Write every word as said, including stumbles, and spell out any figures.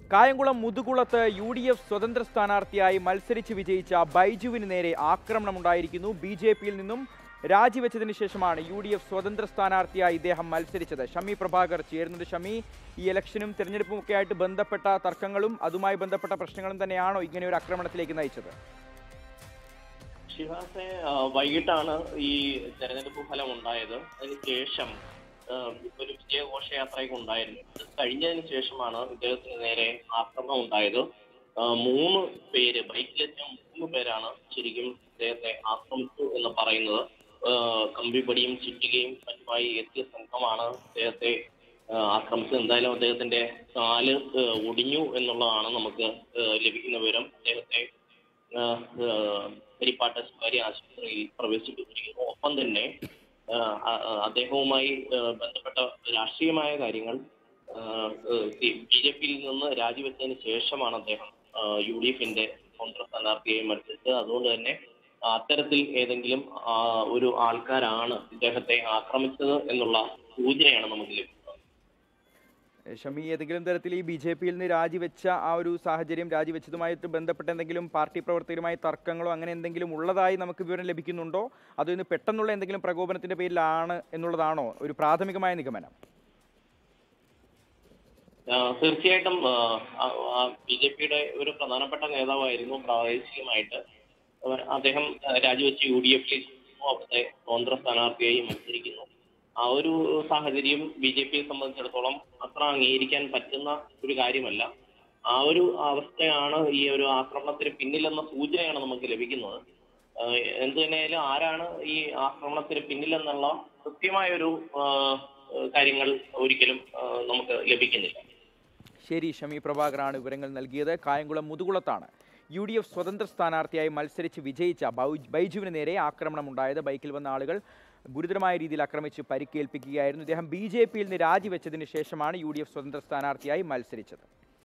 കായംകുളം മുതുകുളത്ത് U D F സ്വതന്ത്ര സ്ഥാനാർത്ഥിയായി മത്സരിച്ച് വിജയിച്ച ബൈജുവിന് നേരെ ആക്രമണമുണ്ടായിരിക്കുന്നു. ബി ജെ പിയിൽ നിന്നും രാജിവെച്ചതിന് ശേഷമാണ് യു ഡി എഫ് സ്വതന്ത്ര സ്ഥാനാർത്ഥിയായി ഇദ്ദേഹം മത്സരിച്ചത്. ഷമി പ്രഭാകർ ചേരുന്നുണ്ട്. ഷമി, ഈ ഇലക്ഷനും തെരഞ്ഞെടുപ്പും ഒക്കെ ആയിട്ട് ബന്ധപ്പെട്ട തർക്കങ്ങളും അതുമായി ബന്ധപ്പെട്ട പ്രശ്നങ്ങളും തന്നെയാണോ ഇങ്ങനെ ഒരു ആക്രമണത്തിലേക്ക് നയിച്ചത്? ശിവാസെ, വൈകിട്ടാണ് ഈ തെരഞ്ഞെടുപ്പ് ഫലം ഉണ്ടായത്. അതിനുശേഷം ഒരു വിജയഘോഷയാത്രയൊക്കെ ഉണ്ടായിരുന്നു. ഇത് കഴിഞ്ഞതിന് ശേഷമാണ് ഇദ്ദേഹത്തിന് നേരെ ആക്രമണം ഉണ്ടായത്. മൂന്ന് പേര്, ബൈക്കിലെത്തിയ മൂന്ന് പേരാണ് ശരിക്കും ഇദ്ദേഹത്തെ ആക്രമിച്ചു എന്ന് പറയുന്നത്. കമ്പിപ്പടിയും ചുറ്റികയും മറ്റുമായി എത്തിയ സംഘമാണ് ഇദ്ദേഹത്തെ ആക്രമിച്ചത്. എന്തായാലും അദ്ദേഹത്തിന്റെ കാല് ഒടിഞ്ഞു എന്നുള്ളതാണ് നമുക്ക് ലഭിക്കുന്ന വിവരം. അദ്ദേഹത്തെ ഹരിപ്പാട്ട് സ്വകാര്യ ആശുപത്രിയിൽ പ്രവേശിപ്പിച്ചിരിക്കുന്നു. ഒപ്പം തന്നെ അദ്ദേഹവുമായി ബന്ധപ്പെട്ട രാഷ്ട്രീയമായ കാര്യങ്ങൾ ബി ജെ പിയിൽ നിന്ന് രാജിവെച്ചതിന് ശേഷമാണ് അദ്ദേഹം യു ഡി എഫിന്റെ സ്വതന്ത്ര സ്ഥാനാർത്ഥിയായി മത്സരിച്ചത്. അതുകൊണ്ട് തന്നെ അത്തരത്തിൽ ഏതെങ്കിലും ഒരു ആൾക്കാരാണ് ഇദ്ദേഹത്തെ ആക്രമിച്ചത് എന്നുള്ള സൂചനയാണ് നമുക്ക് ലഭിക്കുന്നത്. ഷമി, ഏതെങ്കിലും തരത്തിൽ ഈ ബി ജെ പിയിൽ നിന്ന് രാജിവെച്ച ആ ഒരു സാഹചര്യം, രാജിവെച്ചതുമായിട്ട് ബന്ധപ്പെട്ട എന്തെങ്കിലും പാർട്ടി പ്രവർത്തകരുമായി തർക്കങ്ങളോ അങ്ങനെ എന്തെങ്കിലും ഉള്ളതായി നമുക്ക് വിവരം ലഭിക്കുന്നുണ്ടോ? അതോ ഇന്ന് പെട്ടെന്നുള്ള എന്തെങ്കിലും പ്രകോപനത്തിന്റെ പേരിലാണ് എന്നുള്ളതാണോ ഒരു പ്രാഥമികമായ നിഗമനം? തീർച്ചയായിട്ടും ബി ജെ പിയുടെ ഒരു പ്രധാനപ്പെട്ട നേതാവായിരുന്നു. പ്രാദേശികമായിട്ട് അദ്ദേഹം രാജിവെച്ച് യു ഡി എഫിൽ അവിടുത്തെ സ്വതന്ത്ര സ്ഥാനാർത്ഥിയായി മത്സരിക്കുന്നു. ആ ഒരു സാഹചര്യം ബി ജെ പിയെ സംബന്ധിച്ചിടത്തോളം അത്ര അംഗീകരിക്കാൻ പറ്റുന്ന ഒരു കാര്യമല്ല. ആ ഒരു അവസ്ഥയാണ് ഈ ഒരു ആക്രമണത്തിന് പിന്നിലെന്ന സൂചനയാണ് നമുക്ക് ലഭിക്കുന്നത്. എന്തു തന്നെയായാലും ആരാണ് ഈ ആക്രമണത്തിന് പിന്നിലെന്നുള്ള കൃത്യമായൊരു കാര്യങ്ങൾ ഒരിക്കലും നമുക്ക് ലഭിക്കുന്നില്ല. ശരി, ഷമി പ്രഭാകറാണ് വിവരങ്ങൾ നൽകിയത്. കായംകുളം മുതുകുളത്താണ് യു ഡി എഫ് സ്വതന്ത്ര സ്ഥാനാർത്ഥിയായി മത്സരിച്ച് വിജയിച്ച ബൈജുവിന് നേരെ ആക്രമണമുണ്ടായത്. ബൈക്കിൽ വന്ന ആളുകൾ ഗുരുതരമായ രീതിയിൽ ആക്രമിച്ച് പരിക്കേൽപ്പിക്കുകയായിരുന്നു. ഇദ്ദേഹം ബി ജെ പിയിൽ നിന്ന് രാജിവെച്ചതിന് ശേഷമാണ് യു ഡി എഫ് സ്വതന്ത്ര സ്ഥാനാർത്ഥിയായി മത്സരിച്ചത്.